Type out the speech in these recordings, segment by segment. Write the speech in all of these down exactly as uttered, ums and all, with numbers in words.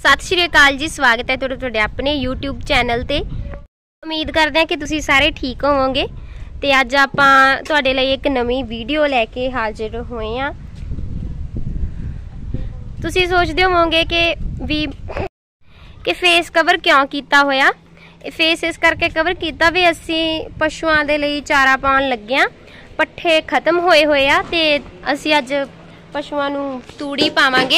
सत श्री अकाल जी, स्वागत है तुहाडे अपने यूट्यूब चैनल ते। उम्मीद करते हैं कि तुसी सारे ठीक होवोगे। ते अज आपां तुहाडे लई एक नवीं वीडियो लैके हाजिर होए हां। तुसी सोचदे होवोगे कि भी कि फेस कवर क्यों कीता होया। फेस इस करके कवर कीता भी असी पशुआं दे लई चारा पाउण लगे हां। पट्ठे खत्म होए होए आ ते असी अज पशुआं नूं तूड़ी पावांगे,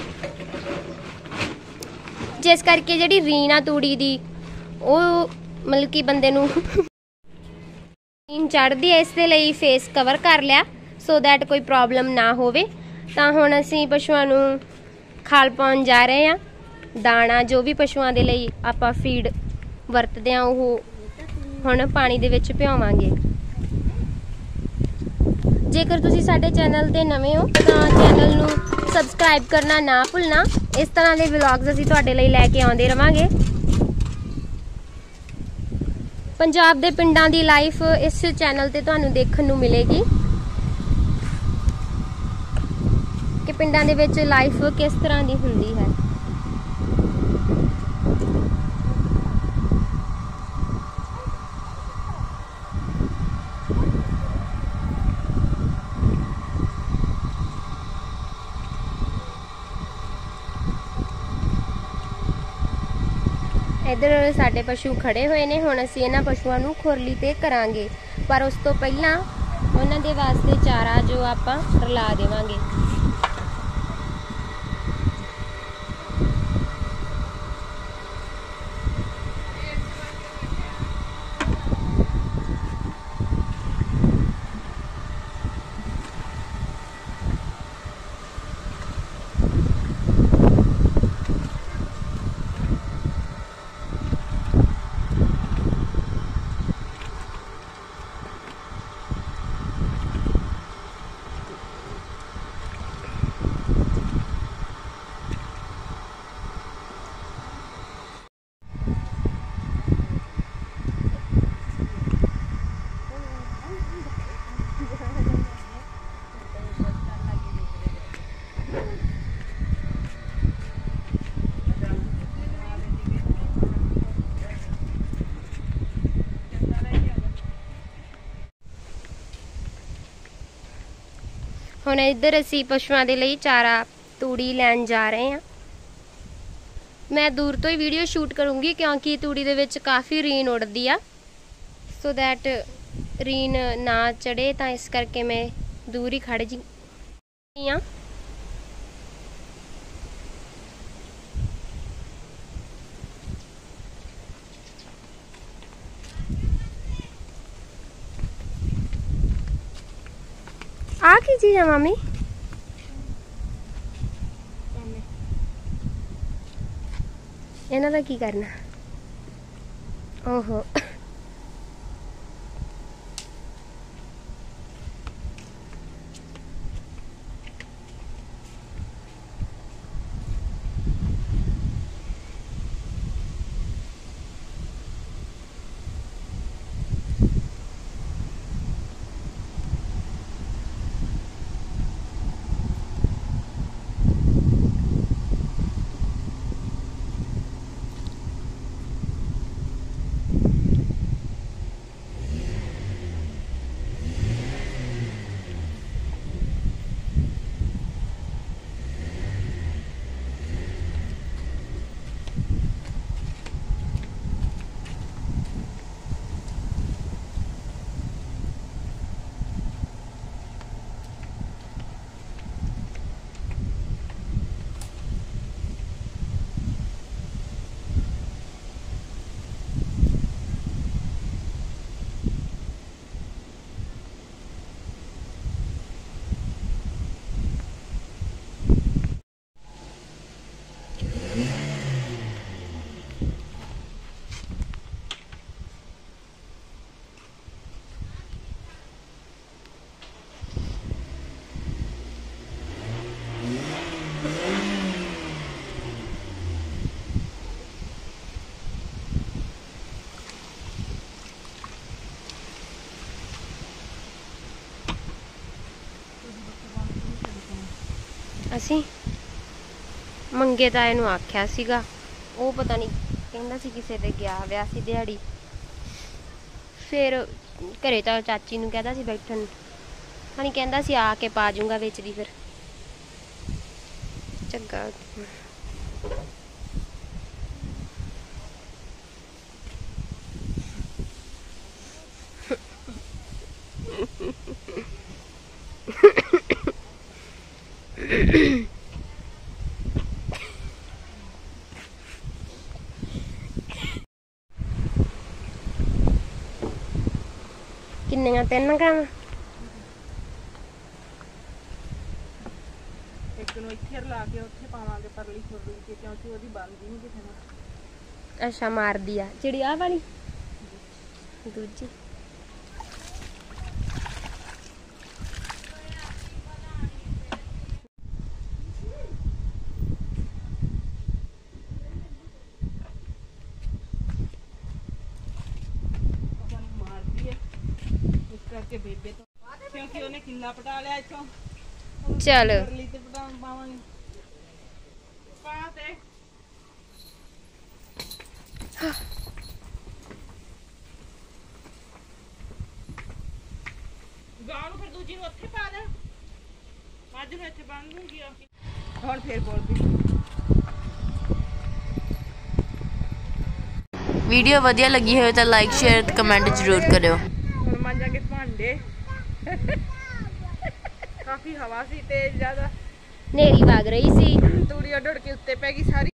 जिस करके जिहड़ी रीन आ तूड़ी दी वो मतलब कि बंदे नूं रीन चढ़दी है। इस दे लई फेस कवर कर लिया सो दैट कोई प्रॉब्लम ना होवे। तां हुण असीं पशुआं नूं खाल पाउण जा रहे हां। दाना जो भी पशुआं दे लई आपां फीड वरतदे हां ओह हुण पानी दे विच पिआवांगे। जेकर तुसी साडे चैनल ते नवे हो तां चैनल नूं सबसक्राइब करना ना भुलना। इस तरह के व्लॉग्स असीं तुहाडे लई लैके आउंदे रवांगे। पंजाब दे पिंडां दी लाइफ इस चैनल ते तुहानूं देखण नूं मिलेगी कि पिंडां दे विच लाइफ किस तरह दी हुंदी है। इधर साडे पशु खड़े हुए ने। हुण असीं इन्हां पशुआं नूं खुरली ते करांगे, पर उस तो पहलां उन्हां दे वास्ते चारा जो आपां रला देवांगे। हुण इधर असी पशुआं दे लई चारा तूड़ी लैण जा रहे हैं। मैं दूर तो ही वीडियो शूट करूँगी क्योंकि तूड़ी दे विच काफ़ी रीन उड़दी आ, सो दैट रीन ना चढ़े, तां इस करके मैं दूर ही खड़ जी हाँ। आ की चीज है मामी? इन्हां दा की करना? ओहो असी ਮੰਗੇ ਤਾਂ ਇਹਨੂੰ ਆਖਿਆ ਸੀਗਾ, ਉਹ ਪਤਾ ਨਹੀਂ ਕਹਿੰਦਾ ਸੀ ਕਿਸੇ ਦੇ ਗਿਆ ਵਿਆ ਸੀ ਦਿਹਾੜੀ। ਫਿਰ ਘਰੇ ਤਾਂ ਚਾਚੀ ਨੂੰ ਕਹਿੰਦਾ ਸੀ ਬੈਠਣ, ਹਣੀ ਕਹਿੰਦਾ ਸੀ ਆ ਕੇ ਪਾ ਜੂੰਗਾ ਵਿੱਚ ਦੀ। ਫਿਰ ਚੰਗਾ ਕਿੰਨੀਆਂ ਤਿੰਨ ਗਾਵਾਂ? ਇੱਕ ਨੂੰ ਇੱਥੇ ਰਲਾ ਕੇ ਉੱਥੇ ਪਾਵਾਂਗੇ ਪਰਲੀ ਛੋੜੀ ਕੇ, ਕਿਉਂਕਿ ਉਹਦੀ ਬਣਦੀ ਨਹੀਂ ਕਿਸੇ ਨਾਲ। ਅੱਛਾ ਮਾਰਦੀ ਆ ਜਿਹੜੀ ਆਹ ਵਾਲੀ ਦੂਜੀ। ਕਰਕੇ ਬੇਬੇ ਤੋਂ, ਕਿਉਂਕਿ ਉਹਨੇ ਕਿੱਲਾ ਪਟਾ ਲਿਆ ਇੱਥੋਂ। ਚੱਲ ਪਰਲੀ ਤੇ ਪਟਾ ਪਾਵਾਂਗੇ ਪਾ ਤੇ ਗਾਂ ਨੂੰ। ਫਿਰ ਦੂਜੀ ਨੂੰ ਉੱਥੇ ਪਾ ਦੇ, ਮੱਝ ਨੂੰ ਇੱਥੇ ਬੰਨ ਦੂੰਗੀ। ਹੁਣ ਫੇਰ ਬੋਲਦੀ। ਵੀਡੀਓ ਵਧੀਆ ਲੱਗੀ ਹੋਵੇ ਤਾਂ ਲਾਈਕ ਸ਼ੇਅਰ ਤੇ ਕਮੈਂਟ ਜ਼ਰੂਰ ਕਰਿਓ। ਹੁਣ ਮਾਂਜਾਂਗੇ ਭਾਂਡੇ। ਕਾਫੀ ਹਵਾ ਸੀ ਤੇਜ਼ ਜ਼ਿਆਦਾ, ਨੇਰੀ ਵਗ ਰਹੀ ਸੀ, ਤੂੜੀ ਉੱਡ ਉੱਡ ਕੇ ਉੱਤੇ ਪੈ ਗਈ ਸਾਰੀ।